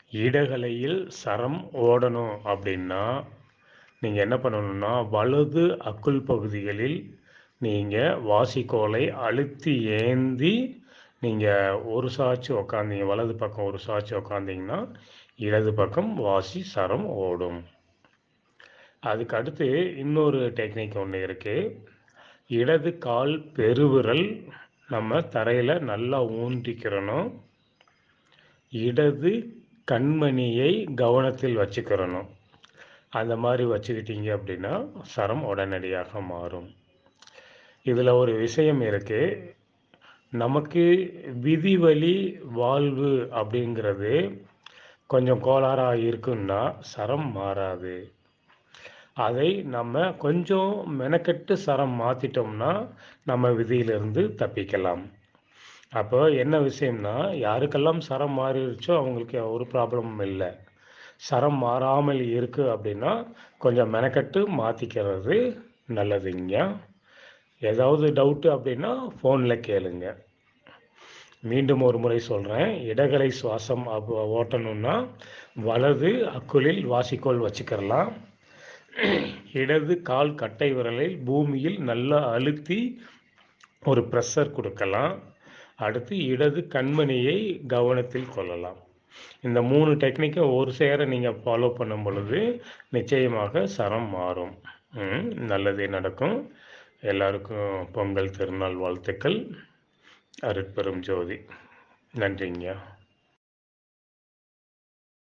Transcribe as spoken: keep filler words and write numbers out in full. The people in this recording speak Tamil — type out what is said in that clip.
இடகலையில் சரம் ஓடணும் அப்படின்னா நீங்கள் என்ன பண்ணணும்னா வலது அக்குள் பகுதிகளில் நீங்கள் வாசிக்கோலை அழுத்தி ஏந்தி நீங்கள் ஒரு சாட்சி உக்காந்தீங்க, வலது பக்கம் ஒரு சாட்சி உக்காந்தீங்கன்னா இடது பக்கம் வாசி சரம் ஓடும். அதுக்கு அடுத்து இன்னொரு டெக்னிக் ஒன்று இருக்குது. இடது கால் பெருவிரல் நம்ம தரையில் நல்லா ஊன்றிக்கிறணும். இடது கண்மணியை கவனத்தில் வச்சுக்கிறணும். அந்த மாதிரி வச்சுக்கிட்டீங்க அப்படின்னா சரம் உடனடியாக மாறும். இதில் ஒரு விஷயம் இருக்குது. நமக்கு விதிவழி வாழ்வு அப்படிங்கிறது கொஞ்சம் கோளாறாக இருக்குன்னா சரம் மாறாது. அதை நம்ம கொஞ்சம் மெனக்கெட்டு சரம் மாற்றிட்டோம்னா நம்ம விதியிலிருந்து தப்பிக்கலாம். அப்போ என்ன விஷயம்னா, யாருக்கெல்லாம் சரம் மாறிடுச்சோ அவங்களுக்கு ஒரு ப்ராப்ளமும் இல்லை. சரம் மாறாமல் இருக்குது அப்படின்னா கொஞ்சம் மெனக்கெட்டு மாற்றிக்கிறது நல்லதுங்க. ஏதாவது டவுட்டு அப்படின்னா ஃபோனில் கேளுங்க. மீண்டும் ஒரு முறை சொல்கிறேன். இடகலை சுவாசம் ஓட்டணும்னா வலது அக்குளில் வாசிக்கோல் வச்சுக்கிறலாம். இடது கால் கட்டை விரலில் பூமியில் நல்லா அழுத்தி ஒரு ப்ரெஷர் கொடுக்கலாம். அடுத்து இடது கண்மணியை கவனத்தில் கொள்ளலாம். இந்த மூணு டெக்னிக்கும் ஒரு சேர நீங்கள் ஃபாலோ பண்ணும் பொழுது நிச்சயமாக சரம் மாறும். நல்லதே நடக்கும். எல்லாருக்கும் பொங்கல் திருநாள் வாழ்த்துக்கள். அருட்பெரும் ஜோதி. நன்றிங்க.